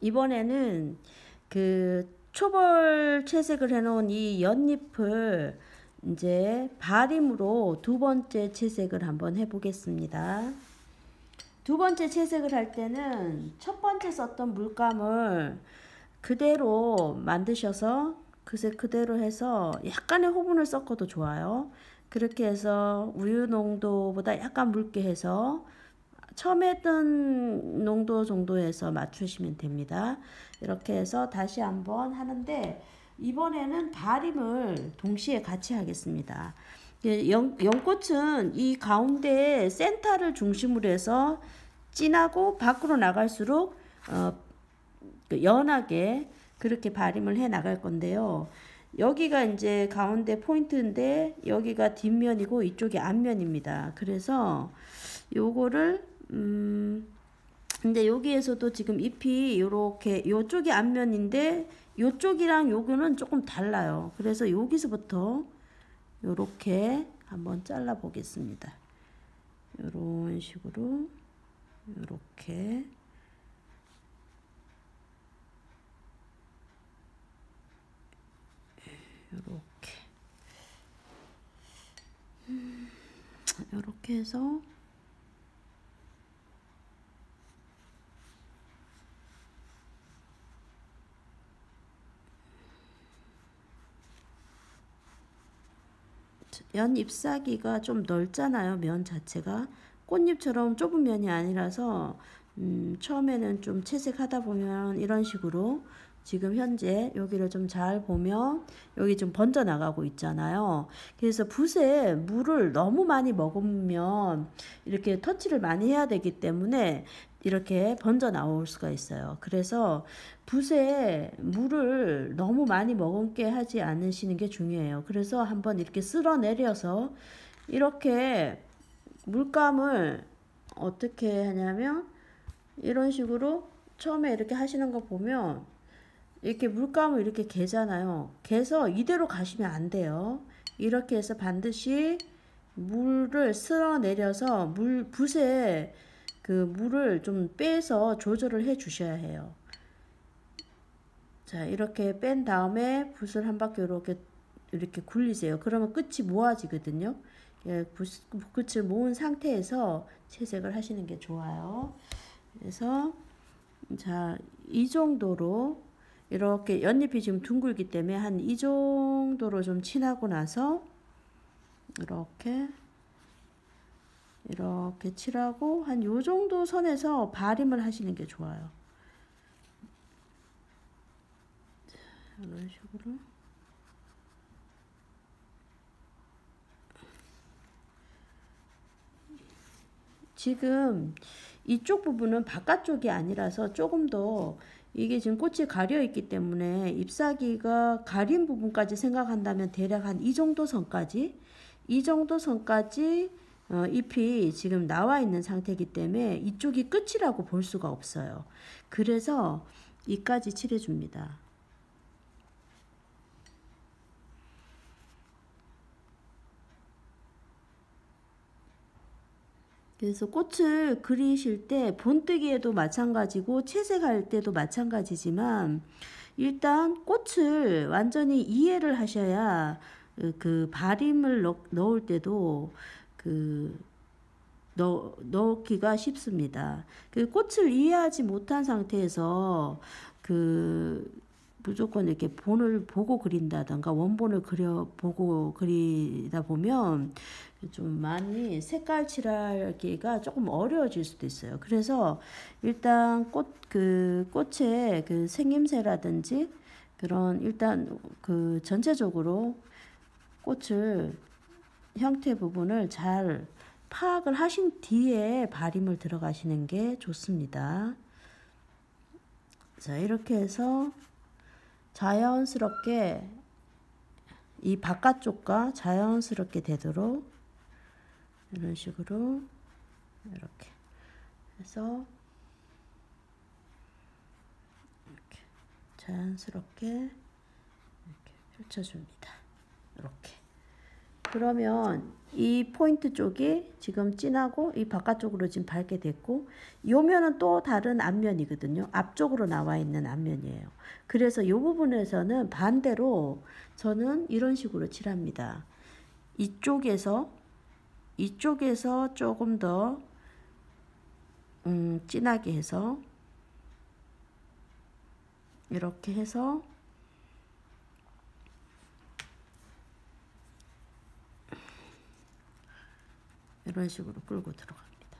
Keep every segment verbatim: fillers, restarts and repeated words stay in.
이번에는 그 초벌 채색을 해놓은 이 연잎을 이제 바림으로 두 번째 채색을 한번 해보겠습니다. 두 번째 채색을 할 때는 첫 번째 썼던 물감을 그대로 만드셔서 그새 그대로 해서 약간의 호분을 섞어도 좋아요. 그렇게 해서 우유 농도보다 약간 묽게 해서 처음에 했던 농도 정도에서 맞추시면 됩니다. 이렇게 해서 다시 한번 하는데 이번에는 바림을 동시에 같이 하겠습니다. 연, 연꽃은 이 가운데 센터를 중심으로 해서 진하고 밖으로 나갈수록 어, 연하게 그렇게 바림을 해 나갈 건데요. 여기가 이제 가운데 포인트인데 여기가 뒷면이고 이쪽이 앞면입니다. 그래서 요거를 음 근데 여기에서도 지금 잎이 요렇게 요쪽이 앞면인데 요쪽이랑 요거는 조금 달라요. 그래서 여기서부터 요렇게 한번 잘라 보겠습니다. 요런 식으로 요렇게 요렇게 음, 요렇게 해서 연 잎사귀가 좀 넓잖아요. 면 자체가 꽃잎처럼 좁은 면이 아니라서 음, 처음에는 좀 채색하다 보면 이런 식으로 지금 현재 여기를 좀 잘 보면 여기 좀 번져 나가고 있잖아요. 그래서 붓에 물을 너무 많이 먹으면 이렇게 터치를 많이 해야 되기 때문에 이렇게 번져 나올 수가 있어요. 그래서 붓에 물을 너무 많이 머금게 하지 않으시는 게 중요해요. 그래서 한번 이렇게 쓸어 내려서 이렇게 물감을 어떻게 하냐면 이런 식으로 처음에 이렇게 하시는 거 보면 이렇게 물감을 이렇게 개잖아요. 개서 이대로 가시면 안 돼요. 이렇게 해서 반드시 물을 쓸어 내려서 물 붓에 그 물을 좀 빼서 조절을 해 주셔야 해요. 자, 이렇게 뺀 다음에 붓을 한 바퀴 이렇게 이렇게 굴리세요. 그러면 끝이 모아지거든요. 예, 붓, 끝을 모은 상태에서 채색을 하시는 게 좋아요. 그래서 자, 이 정도로 이렇게 연잎이 지금 둥글기 때문에 한 이 정도로 좀 칠하고 나서 이렇게 이렇게 칠하고 한 요 정도 선에서 바림을 하시는 게 좋아요. 이런 식으로 지금 이쪽 부분은 바깥쪽이 아니라서 조금 더 이게 지금 꽃이 가려 있기 때문에 잎사귀가 가린 부분까지 생각한다면 대략 한 이 정도 선까지 이 정도 선까지 어, 잎이 지금 나와 있는 상태이기 때문에 이쪽이 끝이라고 볼 수가 없어요. 그래서 이까지 칠해 줍니다. 그래서 꽃을 그리실 때 본뜨기에도 마찬가지고 채색할 때도 마찬가지지만 일단 꽃을 완전히 이해를 하셔야 그 바림을 넣, 넣을 때도 그 넣, 넣기가 쉽습니다. 그 꽃을 이해하지 못한 상태에서 그 무조건 이렇게 본을 보고 그린다던가 원본을 그려 보고 그리다 보면 좀 많이 색깔 칠하기가 조금 어려워질 수도 있어요. 그래서 일단 꽃 그 꽃의 그 생김새라든지 그런 일단 그 전체적으로 꽃을 형태 부분을 잘 파악을 하신 뒤에 바림을 들어가시는 게 좋습니다. 자, 이렇게 해서 자연스럽게 이 바깥쪽과 자연스럽게 되도록 이런 식으로 이렇게 해서 이렇게 자연스럽게 이렇게 펼쳐줍니다. 이렇게. 그러면 이 포인트 쪽이 지금 진하고 이 바깥쪽으로 지금 밝게 됐고, 요 면은 또 다른 앞면이거든요. 앞쪽으로 나와 있는 앞면이에요. 그래서 이 부분에서는 반대로 저는 이런 식으로 칠합니다. 이쪽에서 이쪽에서 조금 더 음, 진하게 해서 이렇게 해서 이런 식으로 끌고 들어갑니다.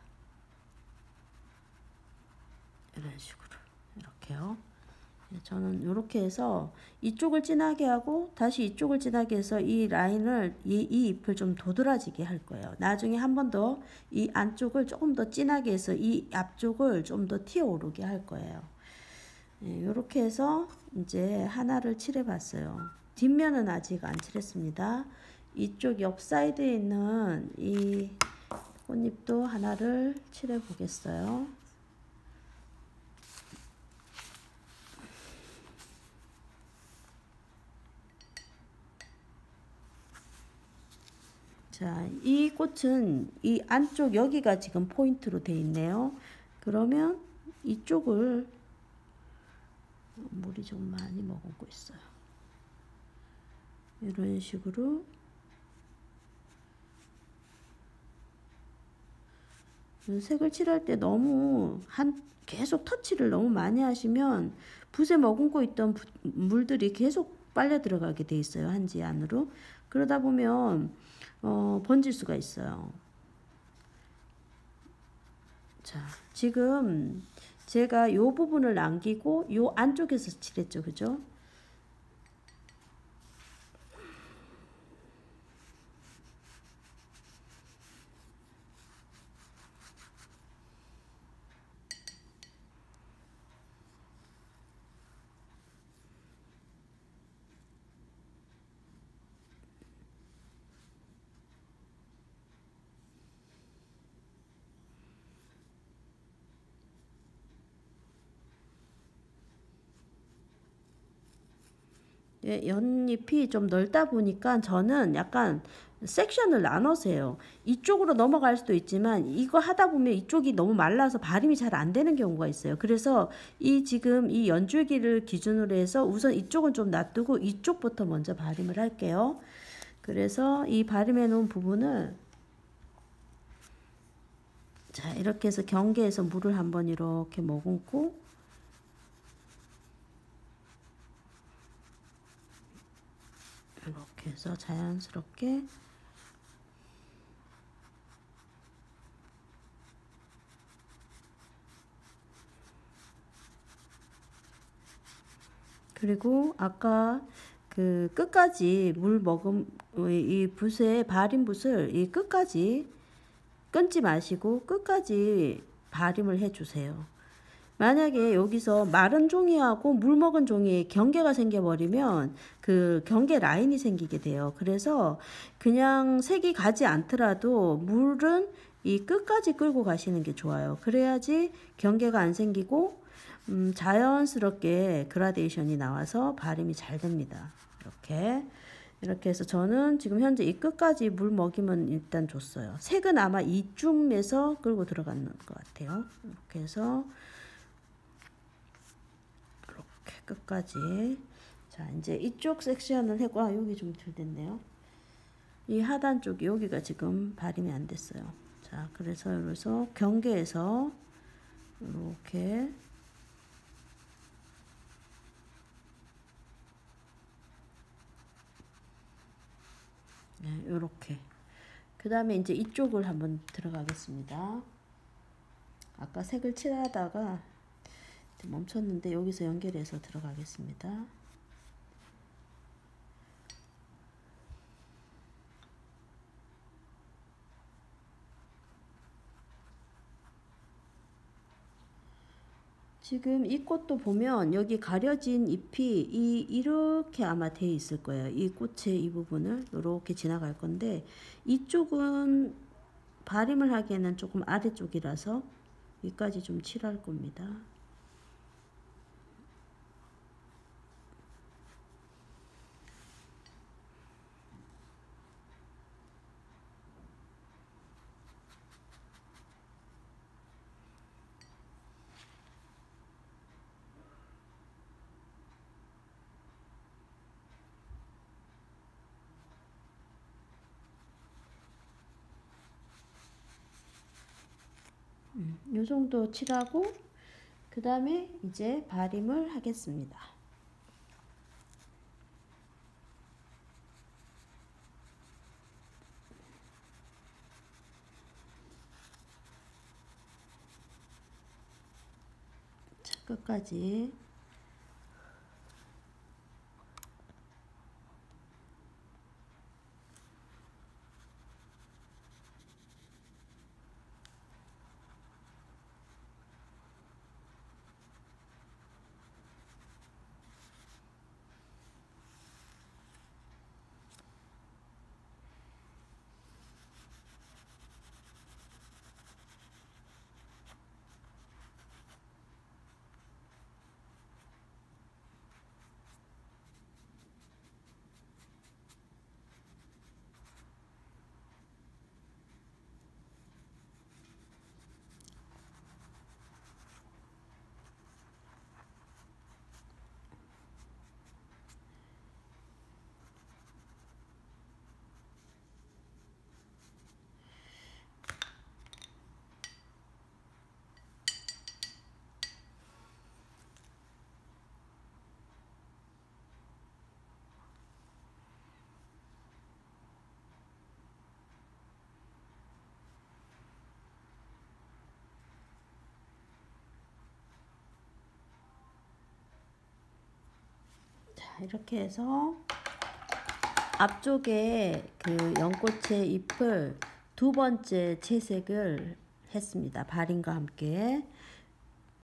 이런 식으로 이렇게요. 저는 이렇게 해서 이쪽을 진하게 하고 다시 이쪽을 진하게 해서 이 라인을 이, 이 잎을 좀 도드라지게 할 거예요. 나중에 한 번 더 이 안쪽을 조금 더 진하게 해서 이 앞쪽을 좀 더 튀어 오르게 할 거예요. 네, 이렇게 해서 이제 하나를 칠해 봤어요. 뒷면은 아직 안 칠했습니다. 이쪽 옆 사이드에 있는 이 꽃잎도 하나를 칠해 보겠어요. 자, 이 꽃은 이 안쪽 여기가 지금 포인트로 돼 있네요. 그러면 이쪽을 물이 좀 많이 머금고 있어요. 이런 식으로 색을 칠할 때 너무 한 계속 터치를 너무 많이 하시면 붓에 머금고 있던 붓, 물들이 계속 빨려 들어가게 돼 있어요. 한지 안으로. 그러다 보면 어, 번질 수가 있어요. 자, 지금 제가 요 부분을 남기고 요 안쪽에서 칠했죠. 그죠? 예, 연잎이 좀 넓다 보니까 저는 약간 섹션을 나눠서 해요. 이쪽으로 넘어갈 수도 있지만 이거 하다 보면 이쪽이 너무 말라서 발림이 잘 안 되는 경우가 있어요. 그래서 이 지금 이 연줄기를 기준으로 해서 우선 이쪽은 좀 놔두고 이쪽부터 먼저 발림을 할게요. 그래서 이 발림해 놓은 부분을 자, 이렇게 해서 경계에서 물을 한번 이렇게 머금고 이렇게 해서 자연스럽게 그리고 아까 그 끝까지 물 머금 이 붓에 발림 붓을 이 끝까지 끊지 마시고 끝까지 발림을 해 주세요. 만약에 여기서 마른 종이하고 물 먹은 종이에 경계가 생겨버리면 그 경계 라인이 생기게 돼요. 그래서 그냥 색이 가지 않더라도 물은 이 끝까지 끌고 가시는 게 좋아요. 그래야지 경계가 안 생기고 음, 자연스럽게 그라데이션이 나와서 발림이 잘 됩니다. 이렇게 이렇게 해서 저는 지금 현재 이 끝까지 물 먹이면 일단 줬어요. 색은 아마 이쯤에서 끌고 들어가는 것 같아요. 이렇게 해서 이렇게 끝까지. 자, 이제 이쪽 섹션을 해고 아, 여기 좀 덜 됐네요. 이 하단 쪽 여기가 지금 발림이 안 됐어요. 자, 그래서 여기서 경계에서 이렇게 네, 요렇게. 그 다음에 이제 이쪽을 한번 들어가겠습니다. 아까 색을 칠하다가 멈췄는데 여기서 연결해서 들어가겠습니다. 지금 이 꽃도 보면 여기 가려진 잎이 이 이렇게 아마 돼 있을 거예요. 이 꽃의 이 부분을 이렇게 지나갈 건데 이쪽은 발림을 하기에는 조금 아래쪽이라서 위까지 좀 칠할 겁니다. 음, 요 정도 칠하고 그 다음에 이제 발림을 하겠습니다. 자, 끝까지. 자, 이렇게 해서 앞쪽에 그 연꽃의 잎을 두 번째 채색을 했습니다. 발림과 함께.